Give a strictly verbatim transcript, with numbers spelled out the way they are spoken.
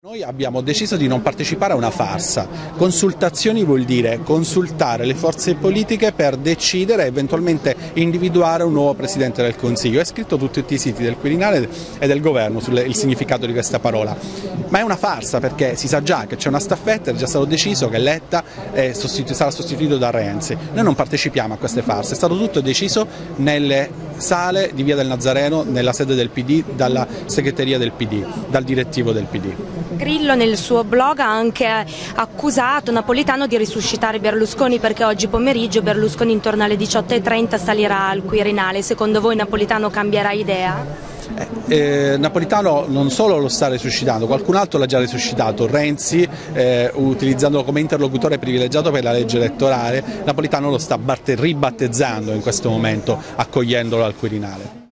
Noi abbiamo deciso di non partecipare a una farsa. Consultazioni vuol dire consultare le forze politiche per decidere e eventualmente individuare un nuovo Presidente del Consiglio. È scritto su tutti i siti del Quirinale e del Governo sul significato di questa parola. Ma è una farsa perché si sa già che c'è una staffetta, è già stato deciso che Letta è sostitu- sarà sostituito da Renzi. Noi non partecipiamo a queste farse, è stato tutto deciso nelle sale di Via del Nazareno, nella sede del P D, dalla segreteria del P D, dal direttivo del P D. Grillo nel suo blog ha anche accusato Napolitano di risuscitare Berlusconi perché oggi pomeriggio Berlusconi intorno alle diciotto e trenta salirà al Quirinale. Secondo voi Napolitano cambierà idea? Eh, eh, Napolitano non solo lo sta risuscitando, qualcun altro l'ha già risuscitato, Renzi, eh, utilizzandolo come interlocutore privilegiato per la legge elettorale. Napolitano lo sta ribattezzando in questo momento, accogliendolo al Quirinale.